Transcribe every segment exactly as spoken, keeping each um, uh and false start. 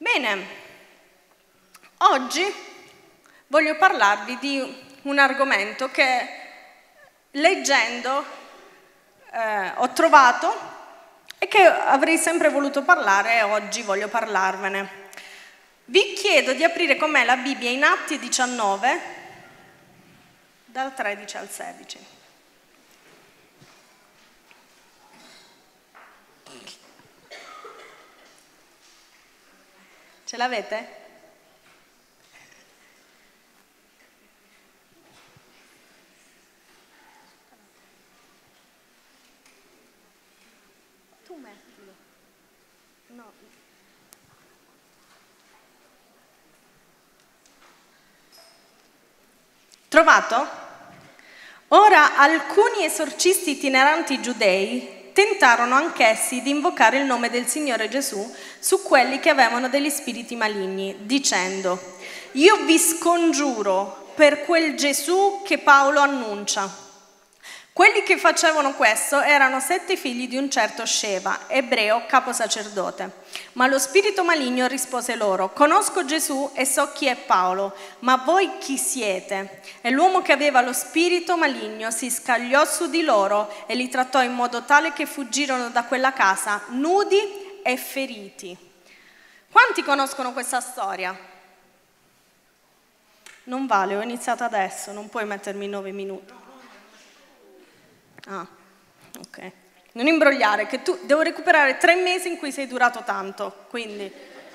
Bene, oggi voglio parlarvi di un argomento che leggendo eh, ho trovato e che avrei sempre voluto parlare e oggi voglio parlarvene. Vi chiedo di aprire con me la Bibbia in Atti diciannove, dal tredici al sedici. Ce l'avete? Tu mettilo. No. Trovato? Ora alcuni esorcisti itineranti giudei tentarono anch'essi di invocare il nome del Signore Gesù su quelli che avevano degli spiriti maligni, dicendo: io vi scongiuro per quel Gesù che Paolo annuncia. Quelli che facevano questo erano sette figli di un certo Sceva, ebreo, capo sacerdote. Ma lo spirito maligno rispose loro: conosco Gesù e so chi è Paolo, ma voi chi siete? E l'uomo che aveva lo spirito maligno si scagliò su di loro e li trattò in modo tale che fuggirono da quella casa nudi e feriti. Quanti conoscono questa storia? Non vale, ho iniziato adesso, non puoi mettermi nove minuti. Ah, ok. Non imbrogliare, che tu devo recuperare tre mesi in cui sei durato tanto, quindi.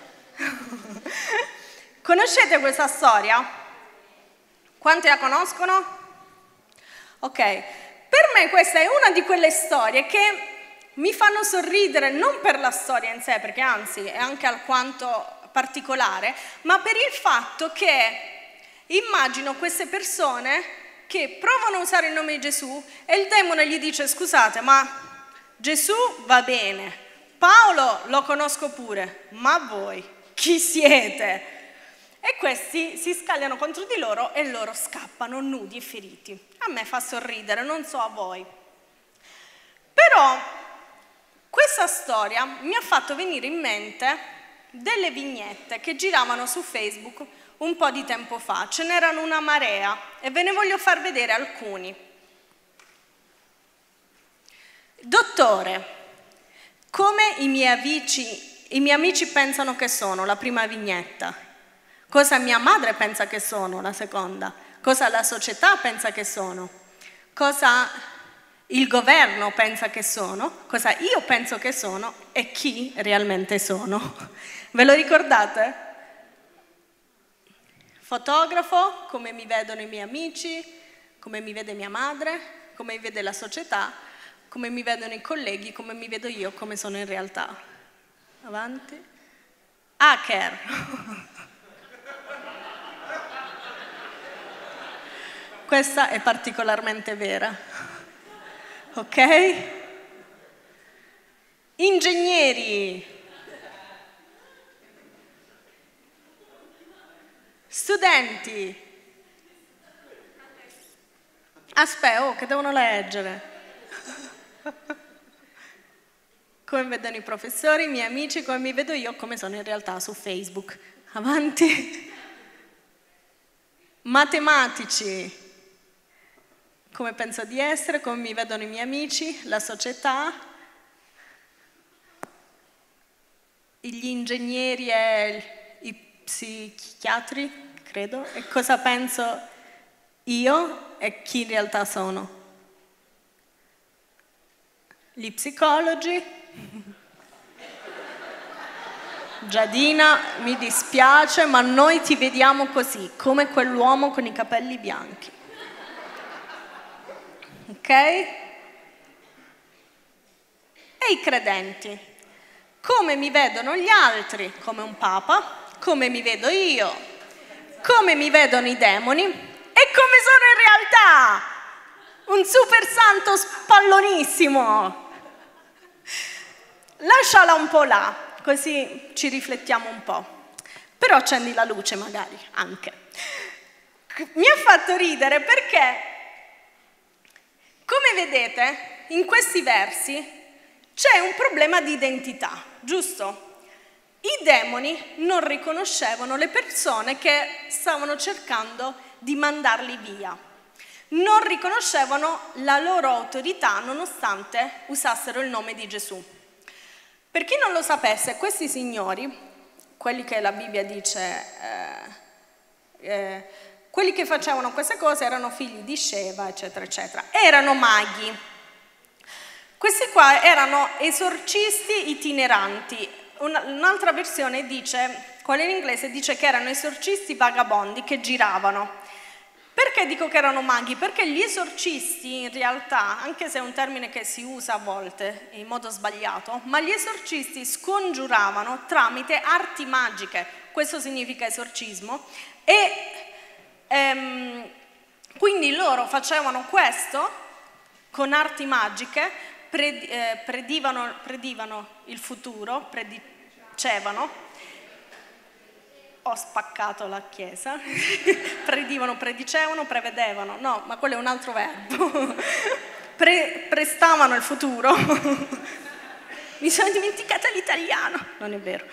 Conoscete questa storia? Quanti la conoscono? Ok. Per me questa è una di quelle storie che mi fanno sorridere, non per la storia in sé, perché anzi è anche alquanto particolare, ma per il fatto che immagino queste persone che provano a usare il nome di Gesù e il demone gli dice: scusate, ma Gesù va bene, Paolo lo conosco pure, ma voi chi siete? E questi si scagliano contro di loro e loro scappano nudi e feriti. A me fa sorridere, non so a voi. Però questa storia mi ha fatto venire in mente delle vignette che giravano su Facebook un po' di tempo fa. Ce n'erano una marea e ve ne voglio far vedere alcuni. Dottore, come i miei amici, i miei amici pensano che sono, la prima vignetta. Cosa mia madre pensa che sono, la seconda. Cosa la società pensa che sono. Cosa il governo pensa che sono. Cosa io penso che sono e chi realmente sono. Ve lo ricordate? Fotografo, come mi vedono i miei amici, come mi vede mia madre, come mi vede la società, come mi vedono i colleghi, come mi vedo io, come sono in realtà. Avanti. Hacker. Questa è particolarmente vera. Ok? Ingegneri. Studenti, aspetta, oh, che devono leggere. Come vedono i professori, i miei amici, come mi vedo io, come sono in realtà su Facebook. Avanti. Matematici, come penso di essere, come mi vedono i miei amici, la società. Gli ingegneri e i psichiatri, credo, e cosa penso io e chi in realtà sono. Gli psicologi. Giadina, mi dispiace, ma noi ti vediamo così, come quell'uomo con i capelli bianchi. Ok? E i credenti. Come mi vedono gli altri? Come un papa. Come mi vedo io, come mi vedono i demoni e come sono in realtà, un super santo spallonissimo. Lasciala un po' là, così ci riflettiamo un po', però accendi la luce magari anche. Mi ha fatto ridere perché, come vedete, in questi versi c'è un problema di identità, giusto? i demoni non riconoscevano le persone che stavano cercando di mandarli via. Non riconoscevano la loro autorità nonostante usassero il nome di Gesù. Per chi non lo sapesse, questi signori, quelli che la Bibbia dice, eh, eh, quelli che facevano queste cose erano figli di Sheva, eccetera, eccetera, erano maghi. Questi qua erano esorcisti itineranti. Un'altra versione dice, quella in inglese, dice che erano esorcisti vagabondi che giravano. Perché dico che erano maghi? Perché gli esorcisti in realtà, anche se è un termine che si usa a volte in modo sbagliato, ma gli esorcisti scongiuravano tramite arti magiche, questo significa esorcismo, e ehm, quindi loro facevano questo con arti magiche, pred, eh, predivano, predivano il futuro, predicevano. Ho spaccato la chiesa, predivano, predicevano, prevedevano, no, ma quello è un altro verbo, Pre, prestavano il futuro, mi sono dimenticata l'italiano, non è vero,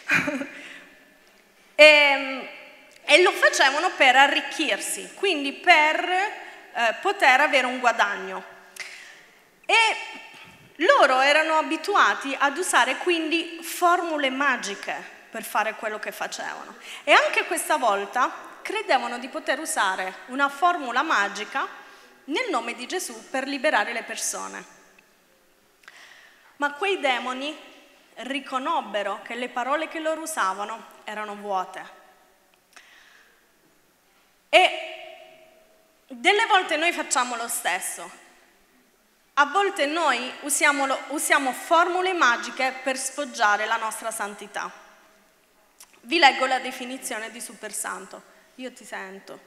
e, e lo facevano per arricchirsi, quindi per eh, poter avere un guadagno. E loro erano abituati ad usare quindi formule magiche per fare quello che facevano. E anche questa volta credevano di poter usare una formula magica nel nome di Gesù per liberare le persone. Ma quei demoni riconobbero che le parole che loro usavano erano vuote. E delle volte noi facciamo lo stesso. A volte noi usiamo, usiamo formule magiche per sfoggiare la nostra santità. Vi leggo la definizione di supersanto. Io ti sento.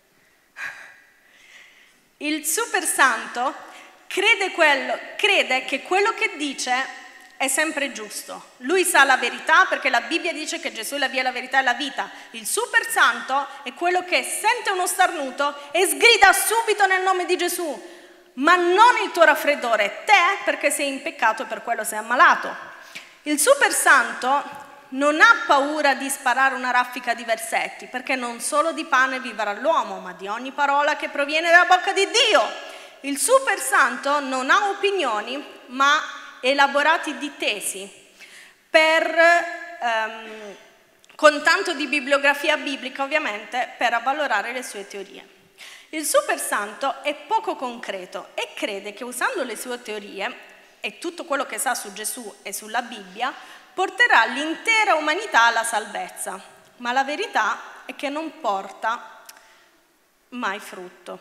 Il supersanto crede, quello, crede che quello che dice è sempre giusto. Lui sa la verità perché la Bibbia dice che Gesù è la via, la verità e la vita. Il supersanto è quello che sente uno starnuto e sgrida subito nel nome di Gesù. Ma non il tuo raffreddore, te, perché sei in peccato e per quello sei ammalato. Il supersanto non ha paura di sparare una raffica di versetti, perché non solo di pane vivrà l'uomo, ma di ogni parola che proviene dalla bocca di Dio. Il super santo non ha opinioni, ma elaborati di tesi, per, ehm, con tanto di bibliografia biblica ovviamente, per avvalorare le sue teorie. Il super santo è poco concreto e crede che usando le sue teorie e tutto quello che sa su Gesù e sulla Bibbia, porterà l'intera umanità alla salvezza, ma la verità è che non porta mai frutto.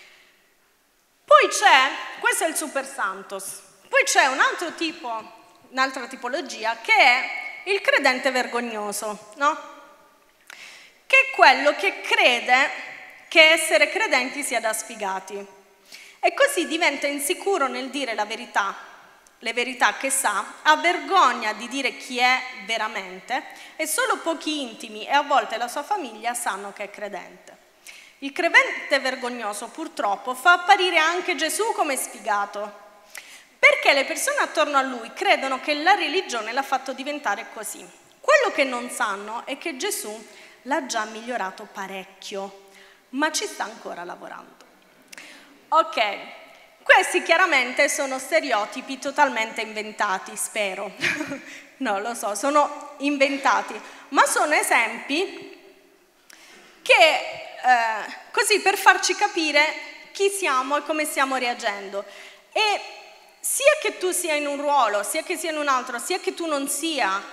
Poi c'è, questo è il super santos, poi c'è un altro tipo, un'altra tipologia che è il credente vergognoso, no? Che è quello che crede che essere credenti sia da sfigati e così diventa insicuro nel dire la verità, le verità che sa, ha vergogna di dire chi è veramente e solo pochi intimi e a volte la sua famiglia sanno che è credente. Il credente vergognoso purtroppo fa apparire anche Gesù come sfigato, perché le persone attorno a lui credono che la religione l'ha fatto diventare così. Quello che non sanno è che Gesù l'ha già migliorato parecchio, ma ci sta ancora lavorando. Ok. Questi chiaramente sono stereotipi totalmente inventati, spero. No, lo so, sono inventati, ma sono esempi che, eh, così per farci capire chi siamo e come stiamo reagendo. E sia che tu sia in un ruolo, sia che sia in un altro, sia che tu non sia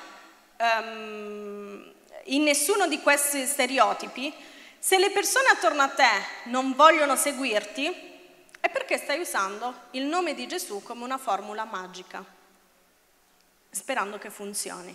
um, in nessuno di questi stereotipi, se le persone attorno a te non vogliono seguirti, è perché stai usando il nome di Gesù come una formula magica, sperando che funzioni.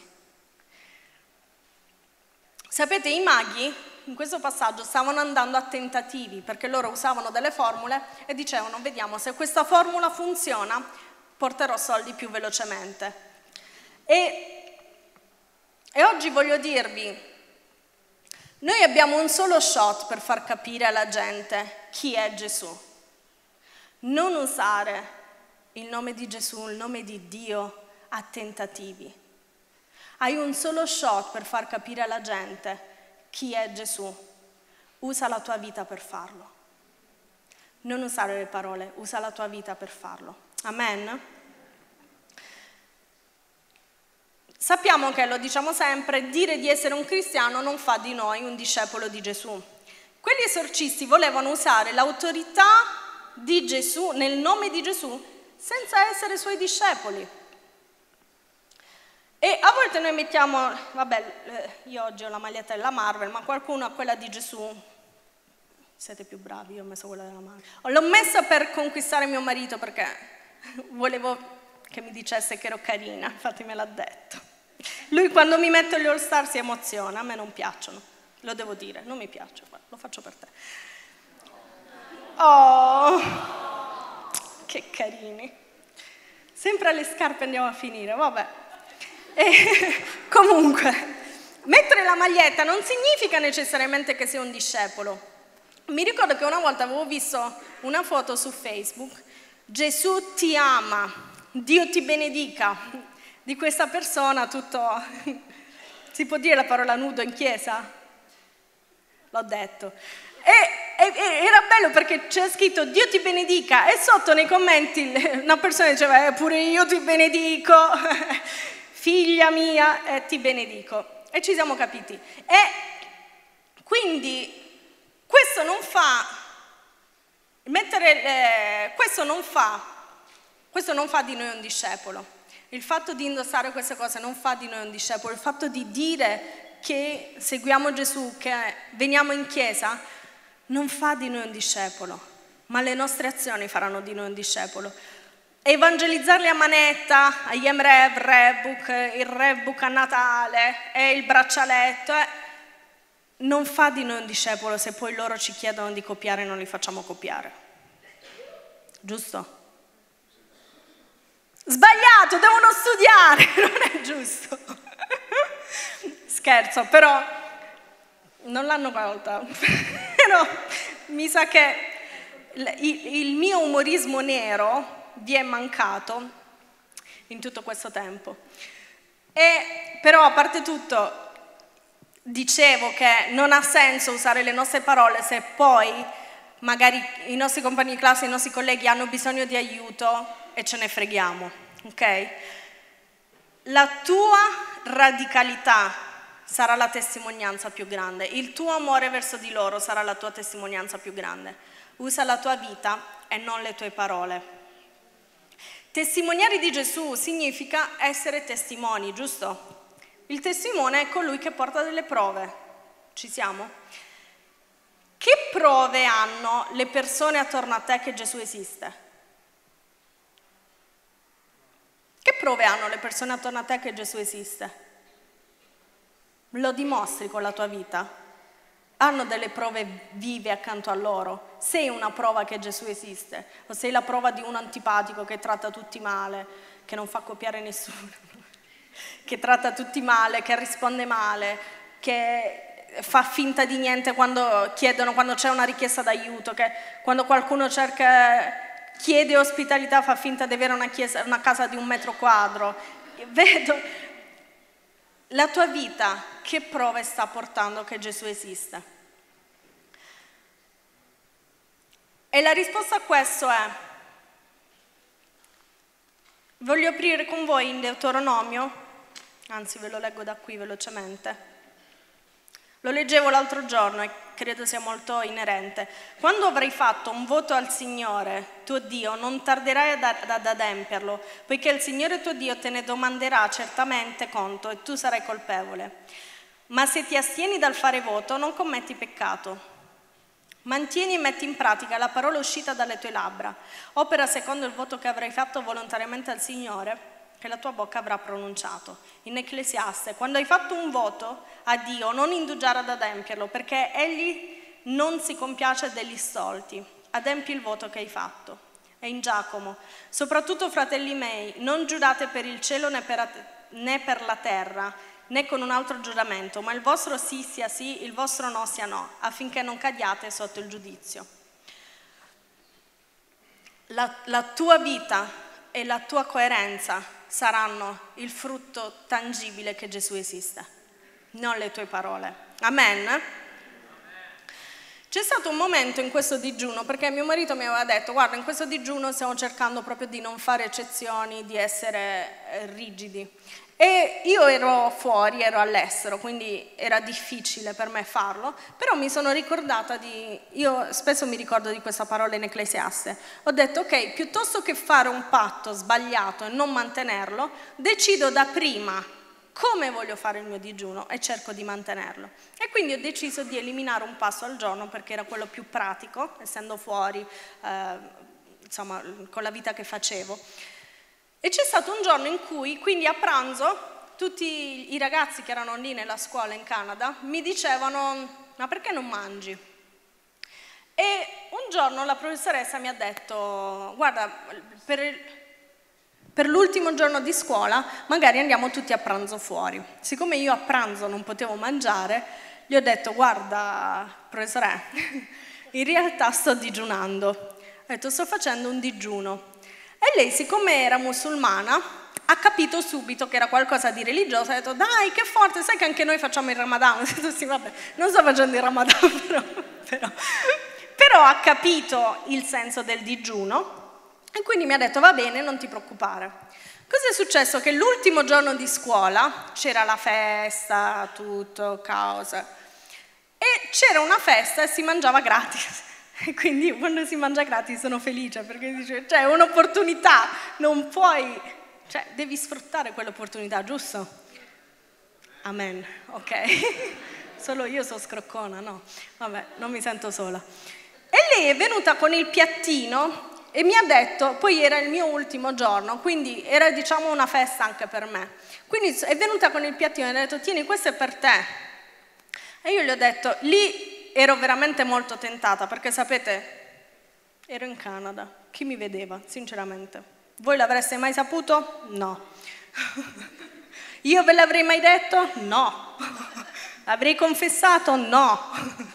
Sapete, i maghi in questo passaggio stavano andando a tentativi, perché loro usavano delle formule e dicevano: vediamo se questa formula funziona, porterò soldi più velocemente. E, e oggi voglio dirvi, noi abbiamo un solo shot per far capire alla gente chi è Gesù. Non usare il nome di Gesù, il nome di Dio a tentativi. Hai un solo shot per far capire alla gente chi è Gesù. Usa la tua vita per farlo. Non usare le parole, usa la tua vita per farlo. Amen? Sappiamo che, lo diciamo sempre, dire di essere un cristiano non fa di noi un discepolo di Gesù. Quegli esorcisti volevano usare l'autorità di Gesù, nel nome di Gesù, senza essere suoi discepoli. E a volte noi mettiamo, vabbè, io oggi ho la maglietta della Marvel, ma qualcuno ha quella di Gesù. Siete più bravi, io ho messo quella della Marvel. L'ho messa per conquistare mio marito perché volevo che mi dicesse che ero carina, infatti me l'ha detto. Lui quando mi metto gli All Star si emoziona, a me non piacciono, lo devo dire, non mi piacciono, lo faccio per te. Oh, che carini. Sempre alle scarpe andiamo a finire, vabbè. E, comunque, mettere la maglietta non significa necessariamente che sei un discepolo. Mi ricordo che una volta avevo visto una foto su Facebook, Gesù ti ama, Dio ti benedica, di questa persona tutto, si può dire la parola nudo in chiesa? L'ho detto. E, e, era bello perché c'è scritto Dio ti benedica e sotto nei commenti una persona diceva eh, pure io ti benedico, figlia mia, eh, ti benedico. E ci siamo capiti. E quindi questo non fa, mettere, eh, questo non fa, questo non fa di noi un discepolo. Il fatto di indossare queste cose non fa di noi un discepolo. Il fatto di dire che seguiamo Gesù, che veniamo in chiesa, non fa di noi un discepolo, ma le nostre azioni faranno di noi un discepolo. Evangelizzarli a manetta, agli Emrev, Rebook, il Rebook a Natale e il braccialetto, eh, non fa di noi un discepolo se poi loro ci chiedono di copiare e non li facciamo copiare. Giusto? Sbagliato, devono studiare, non è giusto. Scherzo, però non l'hanno colta. Però mi sa che il, il mio umorismo nero vi è mancato in tutto questo tempo. E però a parte tutto dicevo che non ha senso usare le nostre parole se poi magari i nostri compagni di classe, i nostri colleghi hanno bisogno di aiuto e ce ne freghiamo, ok? La tua radicalità sarà la testimonianza più grande, il tuo amore verso di loro sarà la tua testimonianza più grande. Usa la tua vita e non le tue parole. Testimoniare di Gesù significa essere testimoni, giusto? Il testimone è colui che porta delle prove. Ci siamo? Che prove hanno le persone attorno a te che Gesù esiste? Che prove hanno le persone attorno a te che Gesù esiste? Lo dimostri con la tua vita? Hanno delle prove vive accanto a loro? Sei una prova che Gesù esiste? O sei la prova di uno antipatico che tratta tutti male, che non fa copiare nessuno, che tratta tutti male, che risponde male, che fa finta di niente quando chiedono, quando c'è una richiesta d'aiuto, che quando qualcuno cerca... chiede ospitalità, fa finta di avere una, chiesa, una casa di un metro quadro. Vedo la tua vita, che prove sta portando che Gesù esiste? E la risposta a questo è, voglio aprire con voi in Deuteronomio, anzi ve lo leggo da qui velocemente. Lo leggevo l'altro giorno e credo sia molto inerente. Quando avrai fatto un voto al Signore, tuo Dio, non tarderai ad, ad adempierlo, poiché il Signore tuo Dio te ne domanderà certamente conto e tu sarai colpevole. Ma se ti astieni dal fare voto, non commetti peccato. Mantieni e metti in pratica la parola uscita dalle tue labbra. Opera secondo il voto che avrai fatto volontariamente al Signore, che la tua bocca avrà pronunciato. In Ecclesiaste, quando hai fatto un voto a Dio, non indugiare ad adempierlo, perché Egli non si compiace degli stolti. Adempi il voto che hai fatto. E in Giacomo, soprattutto fratelli miei, non giurate per il cielo né per, né per la terra, né con un altro giuramento, ma il vostro sì sia sì, il vostro no sia no, affinché non cadiate sotto il giudizio. La, la tua vita e la tua coerenza saranno il frutto tangibile che Gesù esiste, non le tue parole. Amen? C'è stato un momento in questo digiuno, perché mio marito mi aveva detto, guarda, in questo digiuno stiamo cercando proprio di non fare eccezioni, di essere rigidi. E io ero fuori, ero all'estero, quindi era difficile per me farlo, però mi sono ricordata di, io spesso mi ricordo di questa parola in Ecclesiaste, ho detto ok, piuttosto che fare un patto sbagliato e non mantenerlo, decido da prima come voglio fare il mio digiuno e cerco di mantenerlo. E quindi ho deciso di eliminare un pasto al giorno perché era quello più pratico, essendo fuori, eh, insomma, con la vita che facevo. E c'è stato un giorno in cui, quindi a pranzo, tutti i ragazzi che erano lì nella scuola in Canada mi dicevano, ma perché non mangi? E un giorno la professoressa mi ha detto, guarda, per... Per l'ultimo giorno di scuola magari andiamo tutti a pranzo fuori. Siccome io a pranzo non potevo mangiare, gli ho detto, guarda, professore, in realtà sto digiunando. Ho detto, sto facendo un digiuno. E lei, siccome era musulmana, ha capito subito che era qualcosa di religioso, ha detto, dai, che forte, sai che anche noi facciamo il Ramadan? Ho detto, sì, vabbè, non sto facendo il Ramadan, però, però, però ha capito il senso del digiuno. E quindi mi ha detto, va bene, non ti preoccupare. Cosa è successo? Che l'ultimo giorno di scuola c'era la festa, tutto, caos. E c'era una festa e si mangiava gratis. E quindi quando si mangia gratis sono felice, perché dice, cioè, è un'opportunità, non puoi, cioè, devi sfruttare quell'opportunità, giusto? Amen, ok. Solo io sono scroccona, no? Vabbè, non mi sento sola. E lei è venuta con il piattino e mi ha detto, poi era il mio ultimo giorno, quindi era diciamo una festa anche per me. Quindi è venuta con il piattino e mi ha detto, tieni, questo è per te. E io gli ho detto, lì ero veramente molto tentata, perché sapete, ero in Canada, chi mi vedeva, sinceramente? Voi l'avreste mai saputo? No. Io ve l'avrei mai detto? No. Avrei confessato? No.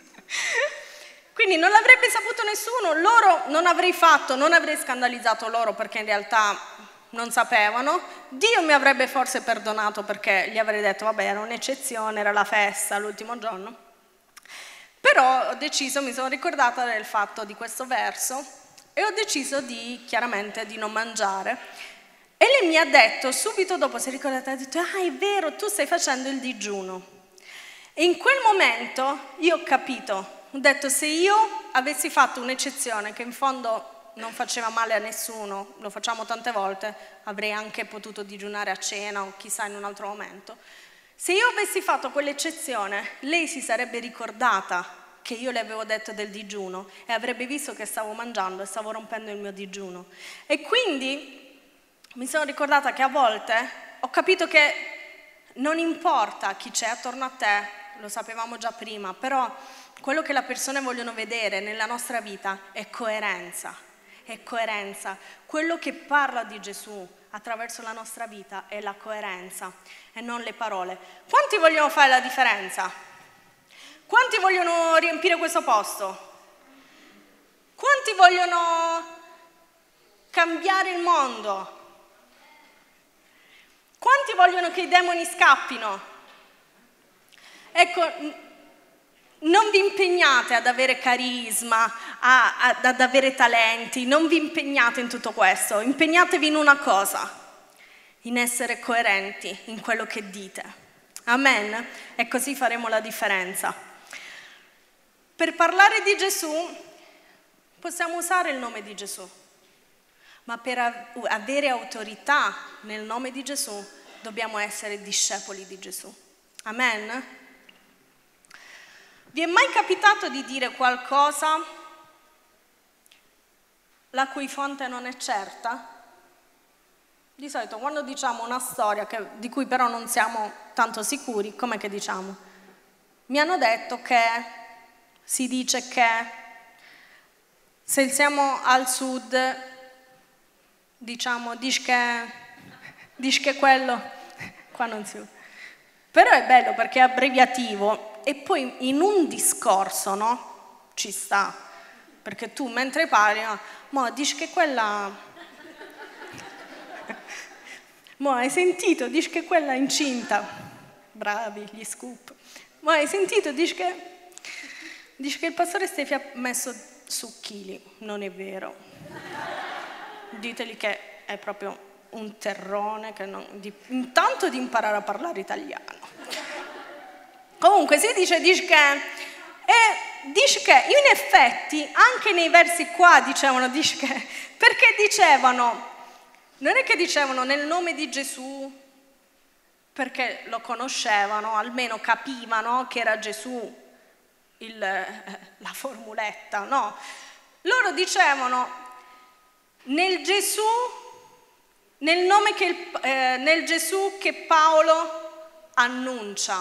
Quindi non l'avrebbe saputo nessuno, loro non avrei fatto, non avrei scandalizzato loro perché in realtà non sapevano, Dio mi avrebbe forse perdonato perché gli avrei detto vabbè era un'eccezione, era la festa, l'ultimo giorno. Però ho deciso, mi sono ricordata del fatto di questo verso e ho deciso di, chiaramente, di non mangiare. E lei mi ha detto, subito dopo si è ricordata, ha detto ah è vero, tu stai facendo il digiuno. E in quel momento io ho capito. Ho detto, se io avessi fatto un'eccezione che in fondo non faceva male a nessuno, lo facciamo tante volte, avrei anche potuto digiunare a cena o chissà in un altro momento. Se io avessi fatto quell'eccezione, lei si sarebbe ricordata che io le avevo detto del digiuno e avrebbe visto che stavo mangiando e stavo rompendo il mio digiuno. E quindi mi sono ricordata che a volte ho capito che non importa chi c'è attorno a te, lo sapevamo già prima, però quello che le persone vogliono vedere nella nostra vita è coerenza, è coerenza. Quello che parla di Gesù attraverso la nostra vita è la coerenza e non le parole. Quanti vogliono fare la differenza? Quanti vogliono riempire questo posto? Quanti vogliono cambiare il mondo? Quanti vogliono che i demoni scappino? Ecco, non vi impegnate ad avere carisma, a, a, ad avere talenti, non vi impegnate in tutto questo, impegnatevi in una cosa, in essere coerenti in quello che dite. Amen? E così faremo la differenza. Per parlare di Gesù possiamo usare il nome di Gesù, ma per avere autorità nel nome di Gesù dobbiamo essere discepoli di Gesù. Amen? Vi è mai capitato di dire qualcosa la cui fonte non è certa? Di solito quando diciamo una storia che, di cui però non siamo tanto sicuri, com'è che diciamo? Mi hanno detto che, si dice che, se siamo al sud, diciamo, dici che, dici che quello, qua non si usa. Però è bello perché è abbreviativo. E poi in un discorso, no? Ci sta. Perché tu mentre parli, no? Ma dici che quella... Mo hai sentito? Dici che quella è incinta. Bravi, gli scoop. Mo hai sentito? Dici che, dici che il pastore Stefi ha messo su chili. Non è vero. Diteli che è proprio un terrone, che non, di, intanto di imparare a parlare italiano. Comunque si dice, dice che, e dice che in effetti anche nei versi qua dicevano, dice che, perché dicevano, non è che dicevano nel nome di Gesù, perché lo conoscevano, almeno capivano che era Gesù il, la formuletta, no? Loro dicevano nel Gesù, nel nome che il, eh, nel Gesù che Paolo annuncia.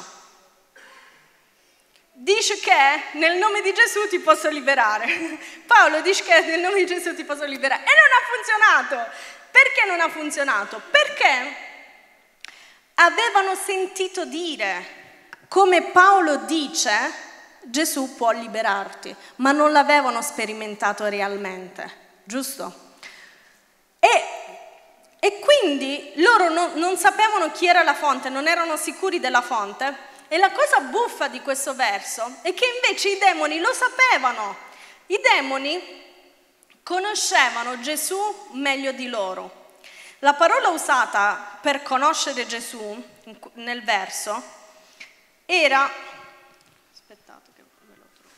Dice che nel nome di Gesù ti posso liberare. Paolo dice che nel nome di Gesù ti posso liberare. E non ha funzionato. Perché non ha funzionato? Perché avevano sentito dire, come Paolo dice, Gesù può liberarti, ma non l'avevano sperimentato realmente, giusto? E, e quindi loro non, non sapevano chi era la fonte, non erano sicuri della fonte. E la cosa buffa di questo verso è che invece i demoni lo sapevano. I demoni conoscevano Gesù meglio di loro. La parola usata per conoscere Gesù nel verso era, aspettate che me lo trovo,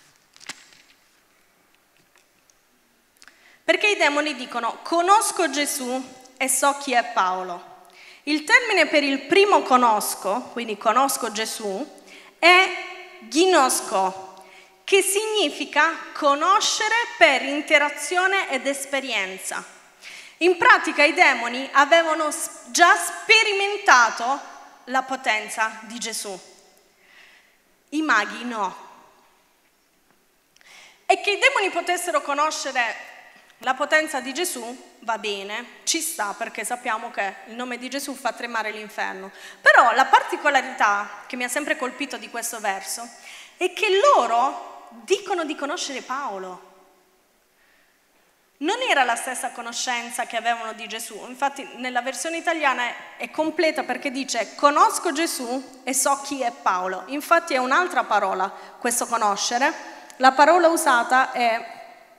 perché i demoni dicono conosco Gesù e so chi è Paolo. Il termine per il primo conosco, quindi conosco Gesù, è gnosco, che significa conoscere per interazione ed esperienza. In pratica i demoni avevano già sperimentato la potenza di Gesù, i maghi no. E che i demoni potessero conoscere la potenza di Gesù va bene, ci sta, perché sappiamo che il nome di Gesù fa tremare l'inferno. Però la particolarità che mi ha sempre colpito di questo verso è che loro dicono di conoscere Paolo. Non era la stessa conoscenza che avevano di Gesù. Infatti nella versione italiana è completa perché dice conosco Gesù e so chi è Paolo. Infatti è un'altra parola questo conoscere. La parola usata è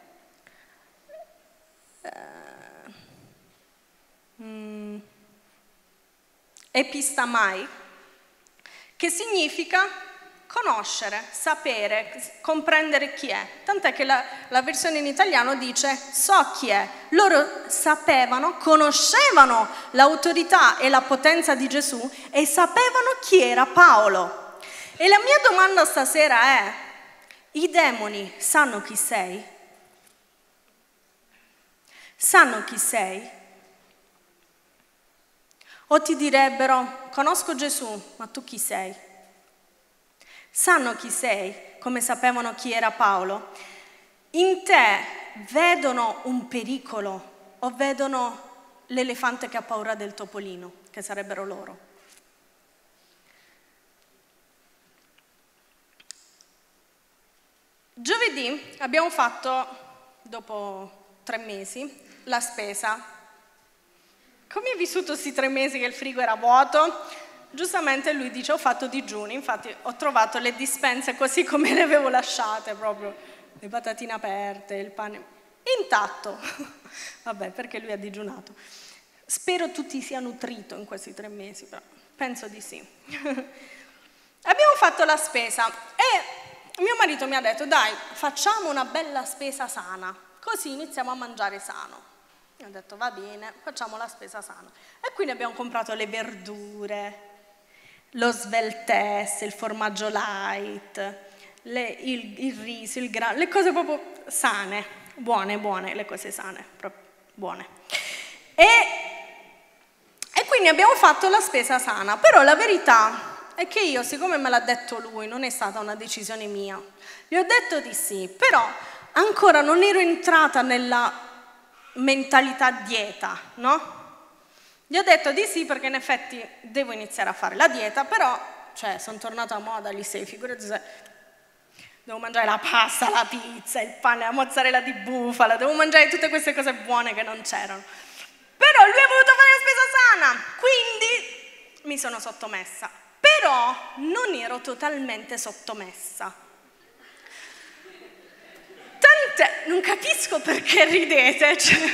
Mm. epistamai, che significa conoscere, sapere, comprendere chi è. Tant'è che la, la versione in italiano dice so chi è. Loro sapevano, conoscevano l'autorità e la potenza di Gesù e sapevano chi era Paolo. E la mia domanda stasera è, i demoni sanno chi sei? Sanno chi sei? O ti direbbero, conosco Gesù, ma tu chi sei? Sanno chi sei, come sapevano chi era Paolo. In te vedono un pericolo o vedono l'elefante che ha paura del topolino, che sarebbero loro. Giovedì abbiamo fatto, dopo tre mesi, la spesa. Come hai vissuto questi tre mesi che il frigo era vuoto? Giustamente lui dice, ho fatto digiuni, infatti ho trovato le dispense così come le avevo lasciate, proprio le patatine aperte, il pane intatto. Vabbè, perché lui ha digiunato. Spero tu ti sia nutrito in questi tre mesi, però penso di sì. Abbiamo fatto la spesa e mio marito mi ha detto, dai, facciamo una bella spesa sana, così iniziamo a mangiare sano. Io ho detto va bene, facciamo la spesa sana. E quindi abbiamo comprato le verdure, lo sveltesse, il formaggio light, le, il, il riso, il grano, le cose proprio sane, buone, buone, le cose sane, proprio buone. E, e quindi abbiamo fatto la spesa sana, però la verità è che io, siccome me l'ha detto lui, non è stata una decisione mia, gli ho detto di sì, però ancora non ero entrata nella mentalità dieta, no? Gli ho detto di sì perché in effetti devo iniziare a fare la dieta, però, cioè, sono tornata a moda lì, sei, figurati se devo mangiare la pasta, la pizza, il pane, la mozzarella di bufala, devo mangiare tutte queste cose buone che non c'erano. Però lui ha voluto fare la spesa sana, mi sono sottomessa, però non ero totalmente sottomessa. Tant'è, non capisco perché ridete, cioè.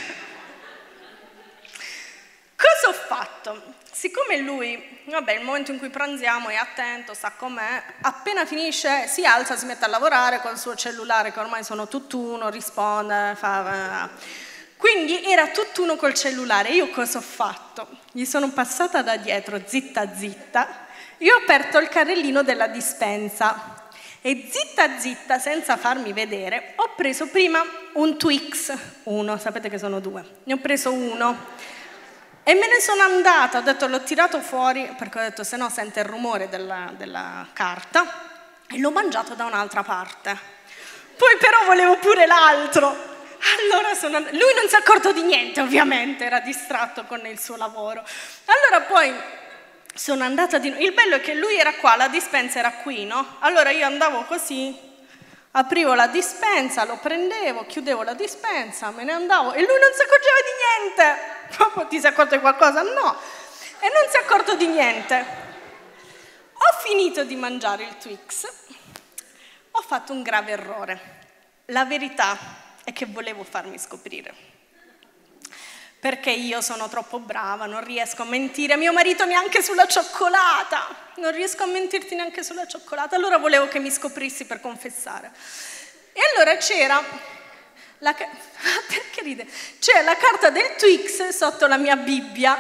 Cosa ho fatto? Siccome lui, vabbè, il momento in cui pranziamo è attento, sa com'è, appena finisce si alza, si mette a lavorare col suo cellulare, che ormai sono tutt'uno, risponde, fa... Quindi era tutt'uno col cellulare. Io cosa ho fatto? Gli sono passata da dietro, zitta zitta, io ho aperto il carrellino della dispensa e zitta zitta, senza farmi vedere, ho preso prima un Twix, uno, sapete che sono due, ne ho preso uno. E me ne sono andata, ho detto, l'ho tirato fuori, perché ho detto, se no sente il rumore della, della carta, e l'ho mangiato da un'altra parte. Poi però volevo pure l'altro. Allora sono and- lui non si è accorto di niente, ovviamente, era distratto con il suo lavoro. Allora poi sono andata di nuovo. Il bello è che lui era qua, la dispensa era qui, no? Allora io andavo così, aprivo la dispensa, lo prendevo, chiudevo la dispensa, me ne andavo e lui non si accorgeva di niente. Proprio ti sei accorto di qualcosa? No. E non si è accorto di niente. Ho finito di mangiare il Twix, ho fatto un grave errore. La verità è che volevo farmi scoprire. Perché io sono troppo brava, non riesco a mentire a mio marito neanche sulla cioccolata. Non riesco a mentirti neanche sulla cioccolata. Allora volevo che mi scoprissi per confessare. E allora c'era la, ca- perché ride? C'era la carta del Twix sotto la mia Bibbia.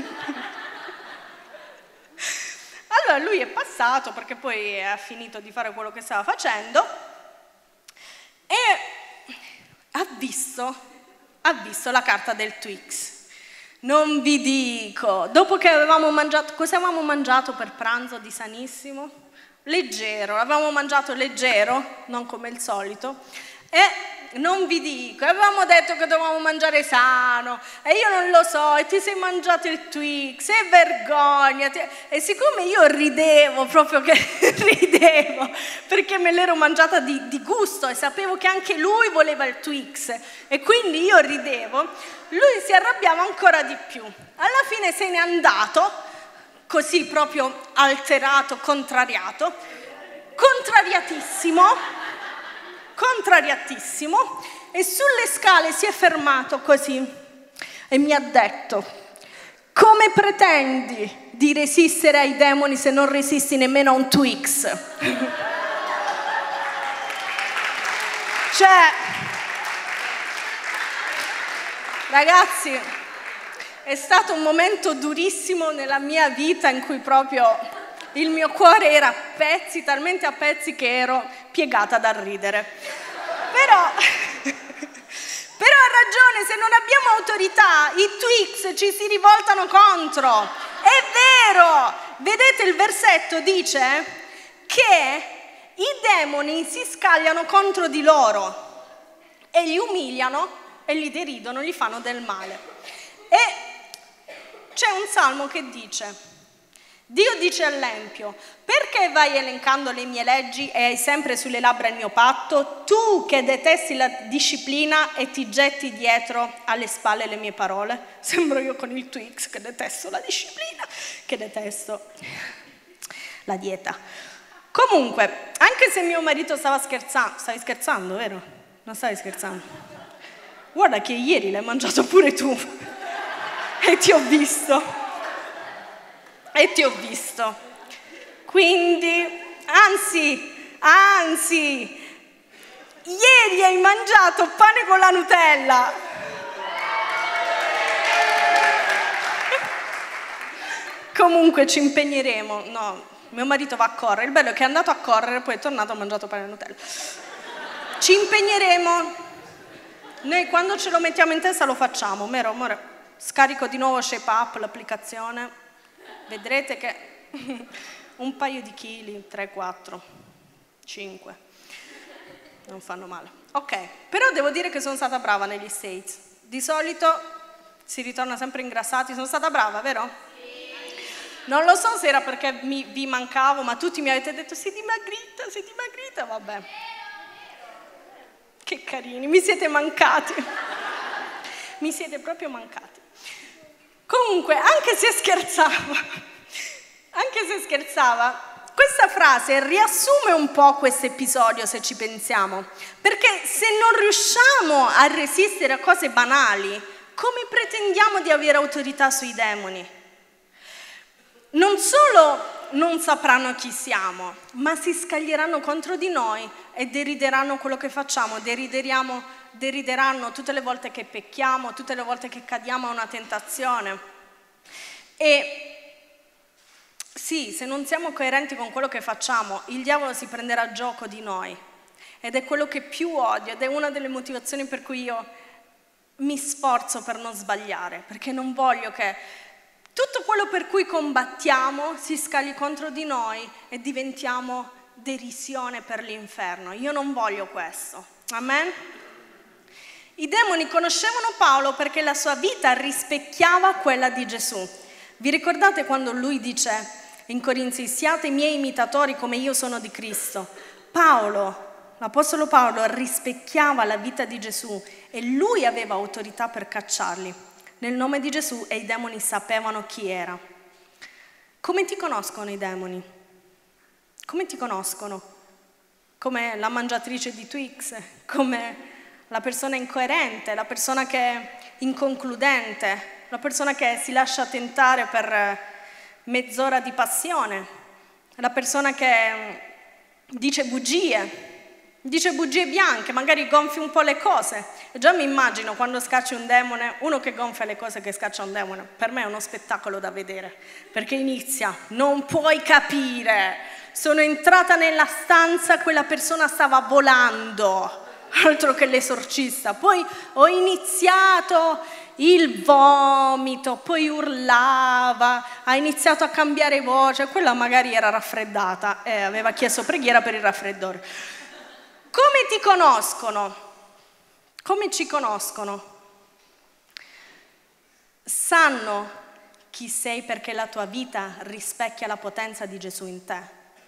Allora lui è passato, perché poi ha finito di fare quello che stava facendo, e ha visto, ha visto la carta del Twix. Non vi dico, dopo che avevamo mangiato, cosa avevamo mangiato per pranzo di sanissimo? Leggero, avevamo mangiato leggero, non come il solito, e non vi dico, avevamo detto che dovevamo mangiare sano, e io non lo so, e ti sei mangiato il Twix, e vergognati. E siccome io ridevo, proprio che ridevo, perché me l'ero mangiata di, di gusto, e sapevo che anche lui voleva il Twix, e quindi io ridevo, lui si arrabbiava ancora di più. Alla fine se n'è andato, così proprio alterato, contrariato, contrariatissimo, contrariatissimo, e sulle scale si è fermato così e mi ha detto: come pretendi di resistere ai demoni se non resisti nemmeno a un Twix? Cioè, ragazzi, è stato un momento durissimo nella mia vita in cui proprio il mio cuore era a pezzi, talmente a pezzi che ero piegata dal ridere. Però, però ha ragione, se non abbiamo autorità, i Twix ci si rivoltano contro. È vero! Vedete, il versetto dice che i demoni si scagliano contro di loro e li umiliano e li deridono, gli fanno del male. E c'è un salmo che dice: Dio dice all'empio: perché vai elencando le mie leggi e hai sempre sulle labbra il mio patto? Tu che detesti la disciplina e ti getti dietro alle spalle le mie parole. Sembro io con il Twix che detesto la disciplina, che detesto la dieta. Comunque, anche se mio marito stava scherzando, stavi scherzando, vero? Non stavi scherzando? Guarda che ieri l'hai mangiato pure tu e ti ho visto. E ti ho visto, quindi, anzi, anzi, ieri hai mangiato pane con la Nutella. Comunque ci impegneremo, no, mio marito va a correre, il bello è che è andato a correre, poi è tornato e ha mangiato pane con la Nutella. Ci impegneremo, noi quando ce lo mettiamo in testa lo facciamo, vero amore? Scarico di nuovo Shape Up, l'applicazione. Vedrete che un paio di chili, tre, quattro, cinque, non fanno male. Ok, però devo dire che sono stata brava negli States. Di solito si ritorna sempre ingrassati, sono stata brava, vero? Sì. Non lo so se era perché mi, vi mancavo, ma tutti mi avete detto sei dimagrita, sei dimagrita, vabbè. Che carini, mi siete mancati. Mi siete proprio mancati. Comunque, anche se scherzavo, anche se scherzava, questa frase riassume un po' questo episodio se ci pensiamo, perché se non riusciamo a resistere a cose banali, come pretendiamo di avere autorità sui demoni? Non solo non sapranno chi siamo, ma si scaglieranno contro di noi e derideranno quello che facciamo, derideriamo, derideranno tutte le volte che pecchiamo, tutte le volte che cadiamo a una tentazione. E sì, se non siamo coerenti con quello che facciamo, il diavolo si prenderà gioco di noi. Ed è quello che più odio, ed è una delle motivazioni per cui io mi sforzo per non sbagliare, perché non voglio che tutto quello per cui combattiamo si scagli contro di noi e diventiamo derisione per l'inferno. Io non voglio questo. Amen? I demoni conoscevano Paolo perché la sua vita rispecchiava quella di Gesù. Vi ricordate quando lui dice in Corinzi: siate miei imitatori come io sono di Cristo? Paolo, l'apostolo Paolo, rispecchiava la vita di Gesù e lui aveva autorità per cacciarli nel nome di Gesù, e i demoni sapevano chi era. Come ti conoscono i demoni? Come ti conoscono? Come la mangiatrice di Twix, come la persona incoerente, la persona che è inconcludente, la persona che si lascia tentare per mezz'ora di passione, la persona che dice bugie, dice bugie bianche, magari gonfi un po' le cose. E già mi immagino quando scacci un demone, uno che gonfia le cose che scaccia un demone. Per me è uno spettacolo da vedere, perché inizia: non puoi capire, sono entrata nella stanza, quella persona stava volando, altro che l'esorcista. Poi ho iniziato il vomito, poi urlava, ha iniziato a cambiare voce, quella magari era raffreddata e aveva chiesto preghiera per il raffreddore. Come ti conoscono? Come ci conoscono? Sanno chi sei perché la tua vita rispecchia la potenza di Gesù in te.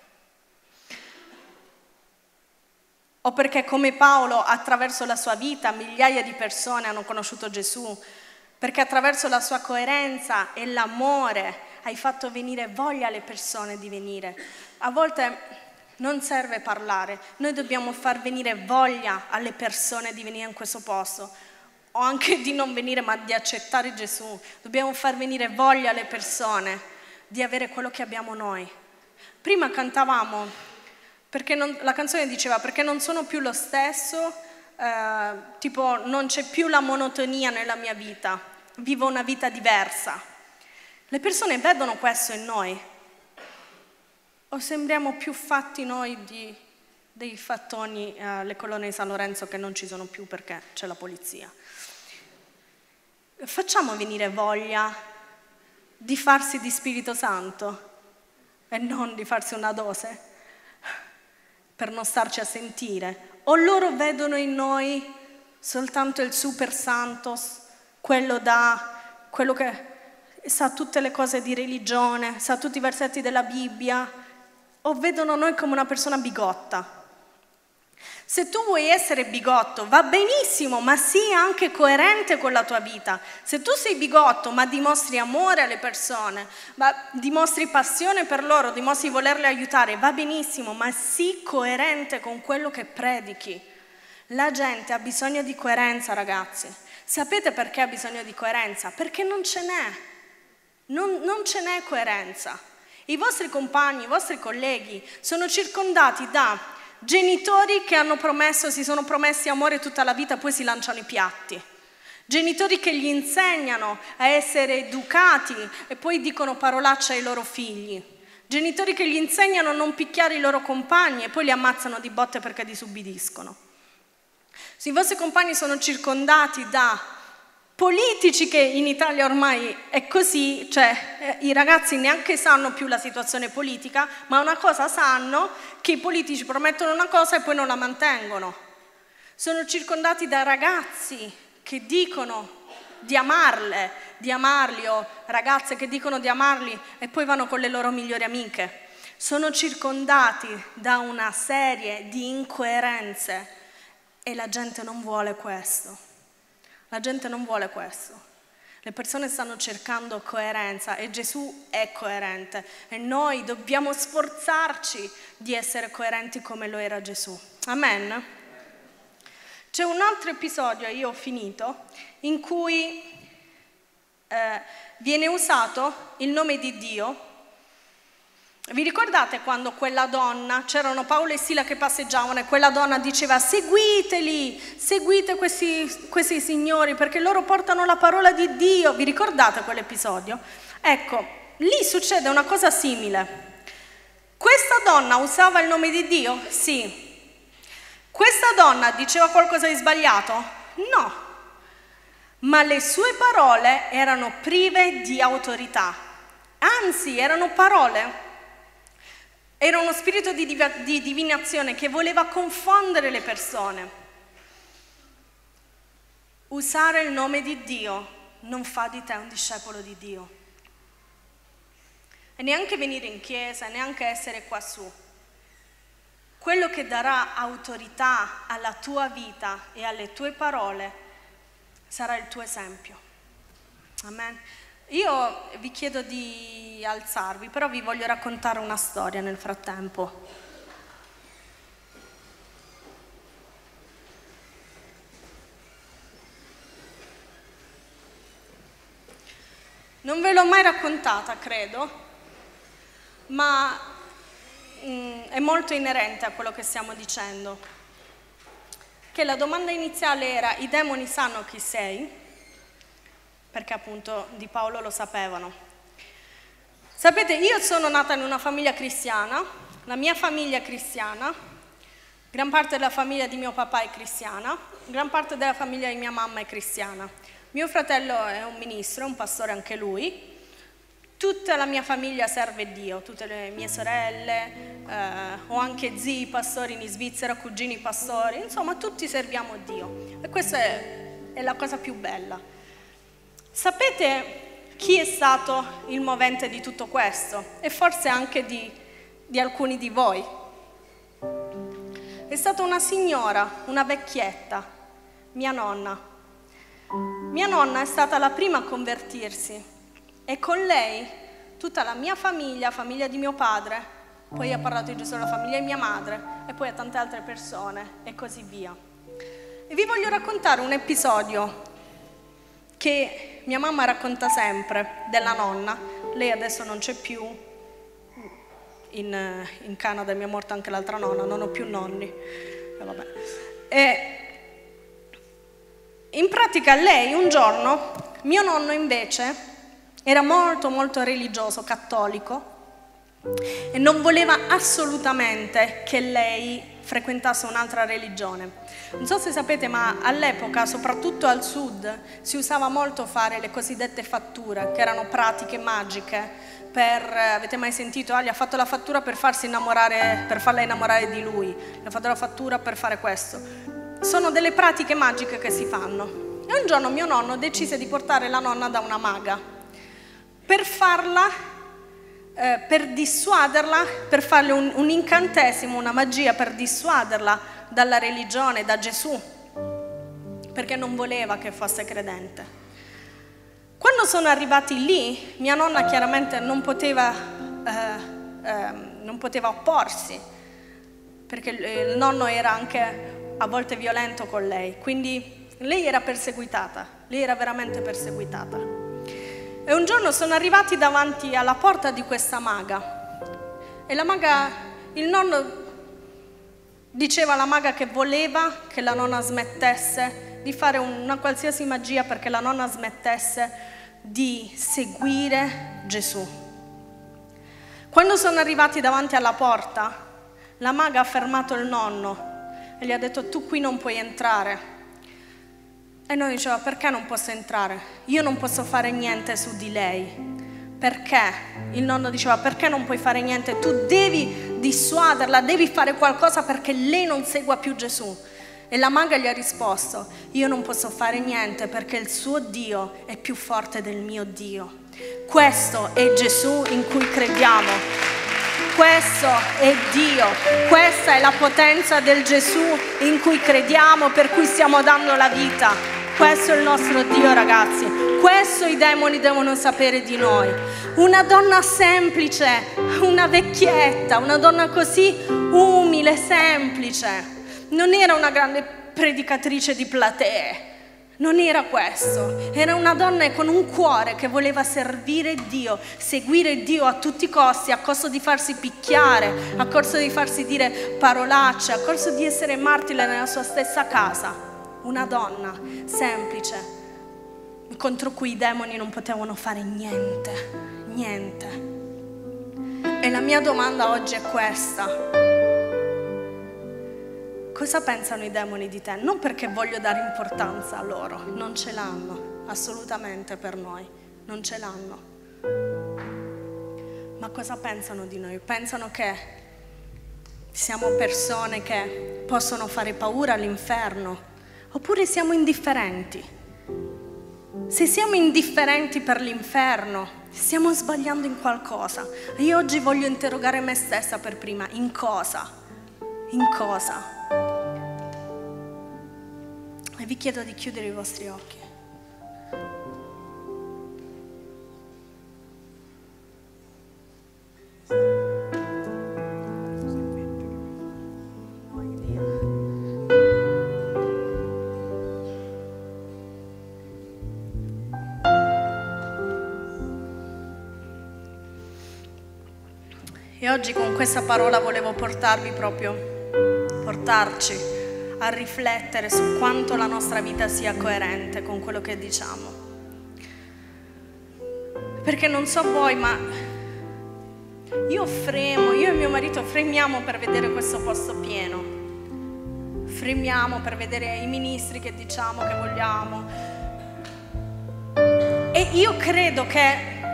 O perché come Paolo, attraverso la sua vita, migliaia di persone hanno conosciuto Gesù, perché attraverso la sua coerenza e l'amore hai fatto venire voglia alle persone di venire. A volte non serve parlare, noi dobbiamo far venire voglia alle persone di venire in questo posto, o anche di non venire ma di accettare Gesù. Dobbiamo far venire voglia alle persone di avere quello che abbiamo noi. Prima cantavamo, perché non, la canzone diceva: perché non sono più lo stesso, eh, tipo non c'è più la monotonia nella mia vita, vivo una vita diversa. Le persone vedono questo in noi. O sembriamo più fatti noi di, dei fattoni alle uh, colonne di San Lorenzo che non ci sono più perché c'è la polizia? Facciamo venire voglia di farsi di Spirito Santo e non di farsi una dose per non starci a sentire. O loro vedono in noi soltanto il super santos, quello da, quello che sa tutte le cose di religione, sa tutti i versetti della Bibbia, o vedono noi come una persona bigotta. Se tu vuoi essere bigotto, va benissimo, ma sii anche coerente con la tua vita. Se tu sei bigotto, ma dimostri amore alle persone, ma dimostri passione per loro, dimostri volerle aiutare, va benissimo, ma sii coerente con quello che predichi. La gente ha bisogno di coerenza, ragazzi. Sapete perché ha bisogno di coerenza? Perché non ce n'è. Non, non ce n'è coerenza. I vostri compagni, i vostri colleghi sono circondati da genitori che hanno promesso, si sono promessi amore tutta la vita, poi si lanciano i piatti. Genitori che gli insegnano a essere educati e poi dicono parolacce ai loro figli. Genitori che gli insegnano a non picchiare i loro compagni e poi li ammazzano di botte perché disubbidiscono. Se i vostri compagni sono circondati da politici, che in Italia ormai è così, cioè eh, i ragazzi neanche sanno più la situazione politica, ma una cosa sanno, che i politici promettono una cosa e poi non la mantengono. Sono circondati da ragazzi che dicono di amarle, di amarli, o ragazze che dicono di amarli e poi vanno con le loro migliori amiche. Sono circondati da una serie di incoerenze e la gente non vuole questo. La gente non vuole questo. Le persone stanno cercando coerenza e Gesù è coerente e noi dobbiamo sforzarci di essere coerenti come lo era Gesù. Amen? C'è un altro episodio, io ho finito, in cui eh, viene usato il nome di Dio. Vi ricordate quando quella donna, c'erano Paolo e Sila che passeggiavano e quella donna diceva seguiteli, seguite questi, questi signori perché loro portano la parola di Dio. Vi ricordate quell'episodio? Ecco, lì succede una cosa simile. Questa donna usava il nome di Dio? Sì. Questa donna diceva qualcosa di sbagliato? No. Ma le sue parole erano prive di autorità. Anzi, erano parole... Era uno spirito di, div- di divinazione che voleva confondere le persone. Usare il nome di Dio non fa di te un discepolo di Dio. E neanche venire in chiesa, neanche essere qua su. Quello che darà autorità alla tua vita e alle tue parole sarà il tuo esempio. Amen. Io vi chiedo di alzarvi, però vi voglio raccontare una storia nel frattempo. Non ve l'ho mai raccontata, credo, ma mm, è molto inerente a quello che stiamo dicendo. Che la domanda iniziale era: i demoni sanno chi sei? Perché appunto di Paolo lo sapevano. Sapete, io sono nata in una famiglia cristiana, la mia famiglia è cristiana, gran parte della famiglia di mio papà è cristiana, gran parte della famiglia di mia mamma è cristiana. Mio fratello è un ministro, è un pastore anche lui. Tutta la mia famiglia serve Dio, tutte le mie sorelle, eh, ho anche zii pastori in Svizzera, cugini pastori, insomma tutti serviamo Dio. E questa è, è la cosa più bella. Sapete chi è stato il movente di tutto questo? E forse anche di, di alcuni di voi. È stata una signora, una vecchietta, mia nonna. Mia nonna è stata la prima a convertirsi e con lei tutta la mia famiglia, famiglia di mio padre, poi ha parlato di Gesù alla famiglia di mia madre e poi a tante altre persone e così via. E vi voglio raccontare un episodio che mia mamma racconta sempre della nonna. Lei adesso non c'è più, in, in Canada mi è morta anche l'altra nonna, non ho più nonni. E vabbè. E in pratica lei un giorno, mio nonno invece era molto molto religioso, cattolico, e non voleva assolutamente che lei frequentasse un'altra religione. Non so se sapete, ma all'epoca, soprattutto al sud, si usava molto fare le cosiddette fatture, che erano pratiche magiche per, avete mai sentito, ah, gli ha fatto la fattura per farsi innamorare, per farla innamorare di lui, gli ha fatto la fattura per fare questo. Sono delle pratiche magiche che si fanno. E un giorno mio nonno decise di portare la nonna da una maga per farla Eh, per dissuaderla, per farle un, un incantesimo, una magia per dissuaderla dalla religione, da Gesù, perché non voleva che fosse credente. Quando sono arrivati lì, mia nonna chiaramente non poteva, eh, eh, non poteva opporsi, perché il nonno era anche a volte violento con lei, quindi lei era perseguitata, lei era veramente perseguitata. E un giorno sono arrivati davanti alla porta di questa maga e la maga, il nonno diceva alla maga che voleva che la nonna smettesse di fare una qualsiasi magia perché la nonna smettesse di seguire Gesù. Quando sono arrivati davanti alla porta, la maga ha fermato il nonno e gli ha detto: tu qui non puoi entrare. E noi diceva: perché non posso entrare? Io non posso fare niente su di lei. Perché? Il nonno diceva: perché non puoi fare niente? Tu devi dissuaderla, devi fare qualcosa perché lei non segua più Gesù. E la maga gli ha risposto: io non posso fare niente perché il suo Dio è più forte del mio Dio. Questo è Gesù in cui crediamo. Questo è Dio, questa è la potenza del Gesù in cui crediamo, per cui stiamo dando la vita. Questo è il nostro Dio, ragazzi. Questo i demoni devono sapere di noi. Una donna semplice, una vecchietta, una donna così umile, semplice. Non era una grande predicatrice di platee. Non era questo, era una donna con un cuore che voleva servire Dio, seguire Dio a tutti i costi, a costo di farsi picchiare, a costo di farsi dire parolacce, a costo di essere martire nella sua stessa casa. Una donna semplice, contro cui i demoni non potevano fare niente, niente. E la mia domanda oggi è questa. Cosa pensano i demoni di te? Non perché voglio dare importanza a loro, non ce l'hanno, assolutamente per noi, non ce l'hanno. Ma cosa pensano di noi? Pensano che siamo persone che possono fare paura all'inferno, oppure siamo indifferenti. Se siamo indifferenti per l'inferno, stiamo sbagliando in qualcosa. Io oggi voglio interrogare me stessa per prima, in cosa? In cosa? E vi chiedo di chiudere i vostri occhi. E oggi con questa parola volevo portarvi proprio, portarci a riflettere su quanto la nostra vita sia coerente con quello che diciamo. Perché non so voi, ma io fremo, io e mio marito fremiamo per vedere questo posto pieno. Fremiamo per vedere i ministri che diciamo che vogliamo. E io credo che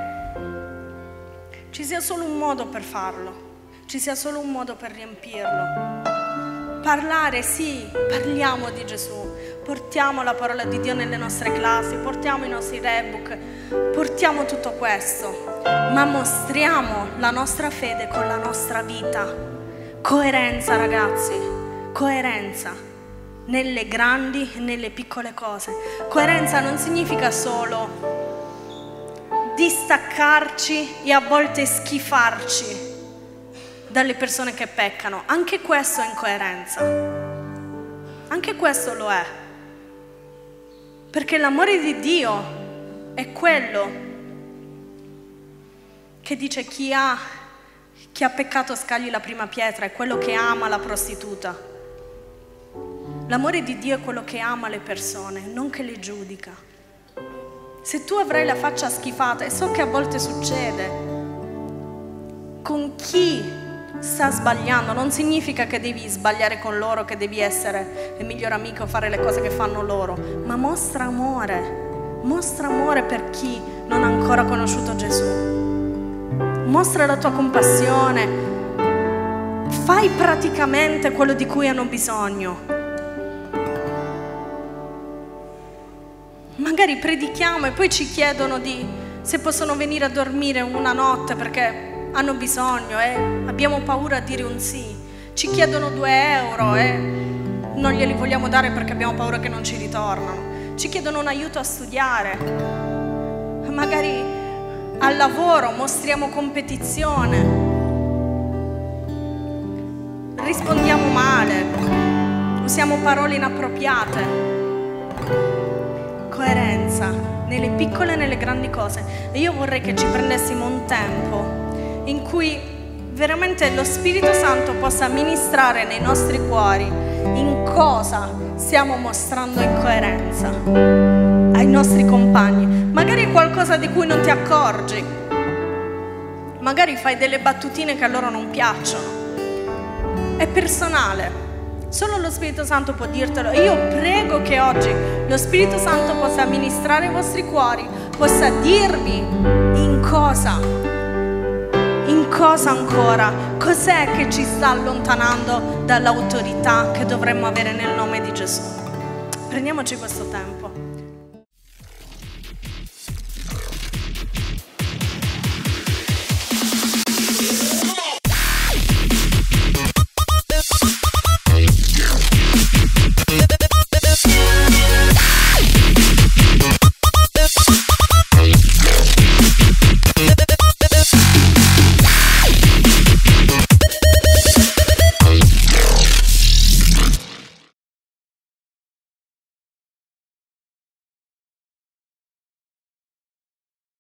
ci sia solo un modo per farlo, ci sia solo un modo per riempirlo. Parlare, sì, parliamo di Gesù, portiamo la parola di Dio nelle nostre classi, portiamo i nostri rebook, portiamo tutto questo, ma mostriamo la nostra fede con la nostra vita. Coerenza, ragazzi, coerenza nelle grandi e nelle piccole cose. Coerenza non significa solo distaccarci e a volte schifarci dalle persone che peccano. Anche questo è incoerenza, anche questo lo è, perché l'amore di Dio è quello che dice chi ha, chi ha peccato scagli la prima pietra, è quello che ama la prostituta. L'amore di Dio è quello che ama le persone, non che le giudica. Se tu avrai la faccia schifata, e so che a volte succede, con chi sta sbagliando, non significa che devi sbagliare con loro, che devi essere il miglior amico, fare le cose che fanno loro, ma mostra amore, mostra amore per chi non ha ancora conosciuto Gesù, mostra la tua compassione, fai praticamente quello di cui hanno bisogno. Magari predichiamo e poi ci chiedono di se possono venire a dormire una notte perché hanno bisogno e eh? abbiamo paura a dire un sì. Ci chiedono due euro e eh? non glieli vogliamo dare perché abbiamo paura che non ci ritornano. Ci chiedono un aiuto a studiare. Magari al lavoro mostriamo competizione. Rispondiamo male. Usiamo parole inappropriate. Coerenza nelle piccole e nelle grandi cose. E io vorrei che ci prendessimo un tempo in cui veramente lo Spirito Santo possa ministrare nei nostri cuori in cosa stiamo mostrando incoerenza ai nostri compagni. Magari qualcosa di cui non ti accorgi, magari fai delle battutine che a loro non piacciono, è personale, solo lo Spirito Santo può dirtelo. E io prego che oggi lo Spirito Santo possa ministrare i vostri cuori, possa dirvi in cosa In cosa ancora? Cos'è che ci sta allontanando dall'autorità che dovremmo avere nel nome di Gesù? Prendiamoci questo tempo.